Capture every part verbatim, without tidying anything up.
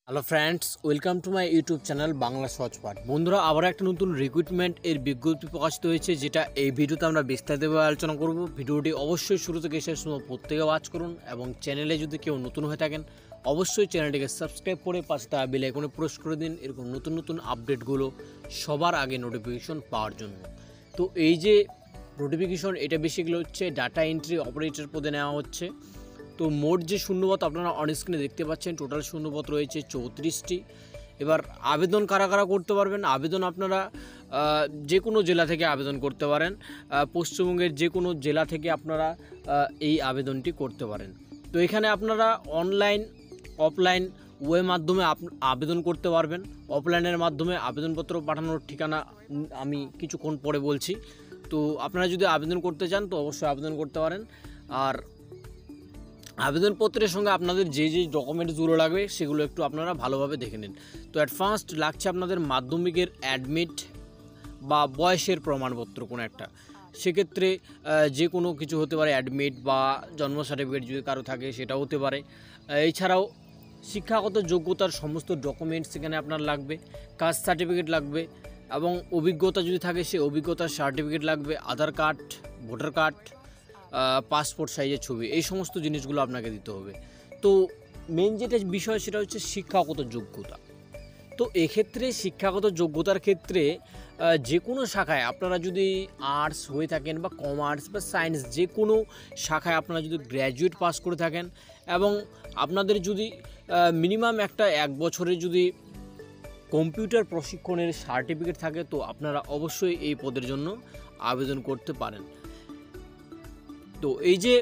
Hello friends, welcome to my YouTube channel Bangla Sahajpath. বন্ধুরা, আবার একটা নতুন রিক্রুটমেন্ট এর বিজ্ঞপ্তি প্রকাশিত হয়েছে, যেটা এই ভিডিওতে আমরা বিস্তারিতভাবে আলোচনা করব। ভিডিওটি অবশ্যই শুরু থেকে শেষ পর্যন্ত প্রত্যেকে ওয়াচ করুন এবং চ্যানেলে যদি কেউ নতুন হয়ে থাকেন অবশ্যই চ্যানেলটিকে সাবস্ক্রাইব করে পাশে থাকা বেল আইকনে প্রেস করে দিন, এরকম নতুন নতুন আপডেটগুলো সবার আগে নোটিফিকেশন পাওয়ার জন্য। তো এই যে নোটিফিকেশন, এটা বেসিক্যালি হচ্ছে ডাটা এন্ট্রি অপারেটর পদে নেওয়া হচ্ছে। তো মোট যে শূন্যপদ আপনারা অন স্ক্রিনে দেখতে পাচ্ছেন, টোটাল শূন্যপদ রয়েছে চৌত্রিশটি। এবার আবেদন কারা কারা করতে পারবেন? আবেদন আপনারা যে কোনো জেলা থেকে আবেদন করতে পারেন। পশ্চিমবঙ্গের যে কোনো জেলা থেকে আপনারা এই আবেদনটি করতে পারেন। তো এখানে আপনারা অনলাইন, অফলাইন ওয়েব মাধ্যমে আবেদন করতে পারবেন। অফলাইনের মাধ্যমে আবেদনপত্র পাঠানোর ঠিকানা আমি কিছুক্ষণ পরে বলছি। তো আপনারা যদি আবেদন করতে চান তো অবশ্যই আবেদন করতে পারেন। আর আবেদনপত্রের সঙ্গে আপনাদের যে যে ডকুমেন্টসগুলো লাগবে সেগুলো একটু আপনারা ভালোভাবে দেখে নিন। তো অ্যাট ফার্স্ট লাগছে আপনাদের মাধ্যমিকের অ্যাডমিট বা বয়সের প্রমাণপত্র কোনো একটা। সেক্ষেত্রে যে কোনো কিছু হতে পারে, অ্যাডমিট বা জন্ম সার্টিফিকেট যদি কারো থাকে সেটাও হতে পারে। এছাড়াও শিক্ষাগত যোগ্যতার সমস্ত ডকুমেন্টস এখানে আপনার লাগবে। কাস্ট সার্টিফিকেট লাগবে এবং অভিজ্ঞতা যদি থাকে সে অভিজ্ঞতার সার্টিফিকেট লাগবে। Aadhaar card, voter card, passport সাইজের ছবি, এই সমস্ত জিনিসগুলো আপনাকে দিতে হবে। তো মেন যেটা বিষয় সেটা হচ্ছে শিক্ষাগত যোগ্যতা। তো এক্ষেত্রে শিক্ষাগত যোগ্যতার ক্ষেত্রে যে কোনো শাখায় আপনারা যদি আর্টস হয়ে থাকেন বা কমার্স বা সায়েন্স, যে কোনো শাখায় আপনারা যদি গ্র্যাজুয়েট পাস করে থাকেন এবং আপনাদের যদি মিনিমাম একটা এক বছরের যদি কম্পিউটার প্রশিক্ষণের সার্টিফিকেট থাকে তো আপনারা অবশ্যই এই পদের জন্য আবেদন করতে পারেন। তো এই যে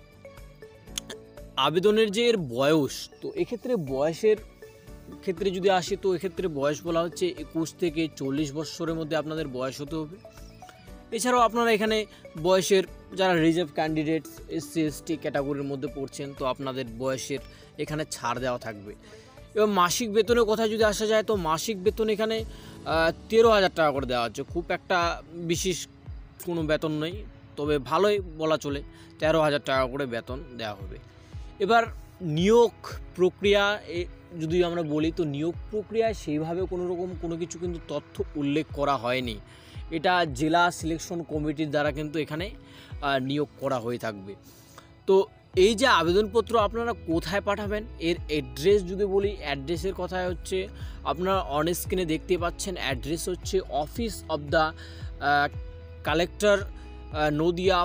আবেদনের যে এর বয়স, তো এক্ষেত্রে বয়সের ক্ষেত্রে যদি আসে তো এক্ষেত্রে বয়স বলা হচ্ছে একুশ থেকে চল্লিশ বছরের মধ্যে আপনাদের বয়স হতে হবে। এছাড়াও আপনারা এখানে বয়সের যারা রিজার্ভ ক্যান্ডিডেটস, এসসি এসটি ক্যাটাগরির মধ্যে পড়ছেন তো আপনাদের বয়সের এখানে ছাড় দেওয়া থাকবে। এবং মাসিক বেতনের কথা যদি আসা যায় তো মাসিক বেতন এখানে তেরো হাজার টাকা করে দেওয়া হচ্ছে। খুব একটা বিশেষ কোনো বেতন নেই, তবে ভালোই বলা চলে, তেরো হাজার টাকা করে বেতন দেওয়া হবে। এবার নিয়োগ প্রক্রিয়া যদি আমরা বলি তো নিয়োগ প্রক্রিয়ায় সেইভাবে কোনো রকম কোনো কিছু কিন্তু তথ্য উল্লেখ করা হয়নি। এটা জেলা সিলেকশন কমিটির দ্বারা কিন্তু এখানে নিয়োগ করা হয়ে থাকবে। তো এই যে আবেদনপত্র আপনারা কোথায় পাঠাবেন, এর অ্যাড্রেস যদি বলি, অ্যাড্রেসের কথা হচ্ছে আপনারা অন স্ক্রিনে দেখতে পাচ্ছেন। অ্যাড্রেস হচ্ছে office of the collector, Nadia,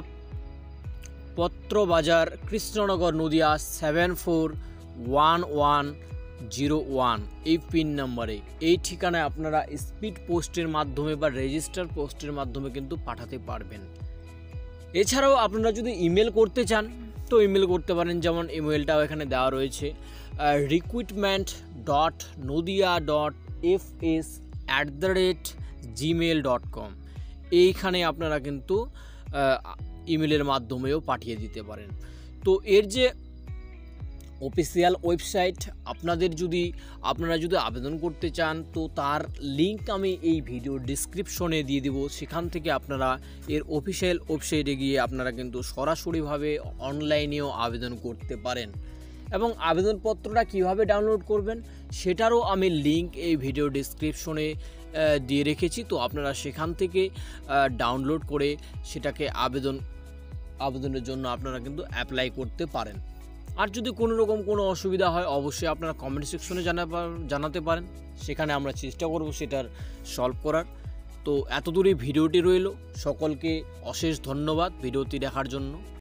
Patrabazar, Krishnanagar, Nadia seven four one one zero one. এই পিন নাম্বারে, এই ঠিকানায় আপনারা স্পিড পোস্টের মাধ্যমে বা রেজিস্টার পোস্টের মাধ্যমে কিন্তু পাঠাতে পারবেন। এছাড়াও আপনারা যদি ইমেল করতে চান তো ইমেল করতে পারেন, যেমন ইমেলটাও এখানে দেওয়া রয়েছে recruitment dot Nadia dot F S at the rate Gmail dot com. এইখানে আপনারা কিন্তু ইমেলের মাধ্যমেও পাঠিয়ে দিতে পারেন। তো এর যে অফিসিয়াল ওয়েবসাইট, আপনাদের যদি আপনারা যদি আবেদন করতে চান তো তার লিঙ্ক আমি এই ভিডিও ডিসক্রিপশনে দিয়ে দেব। সেখান থেকে আপনারা এর অফিসিয়াল ওয়েবসাইটে গিয়ে আপনারা কিন্তু সরাসরিভাবে অনলাইনেও আবেদন করতে পারেন। এবং আবেদনপত্রটা কিভাবে ডাউনলোড করবেন সেটারও আমি লিঙ্ক এই ভিডিও ডিসক্রিপশনে দিয়ে রেখেছি। তো আপনারা সেখান থেকে ডাউনলোড করে সেটাকে আবেদন আবেদনের জন্য আপনারা কিন্তু অ্যাপ্লাই করতে পারেন। আর যদি কোনো রকম কোনো অসুবিধা হয় অবশ্যই আপনারা কমেন্ট সেকশনে জানাতে পারেন, সেখানে আমরা চেষ্টা করব সেটার সলভ করার। তো এত দূরে ভিডিওটি রইল, সকলকে অশেষ ধন্যবাদ ভিডিওটি দেখার জন্য।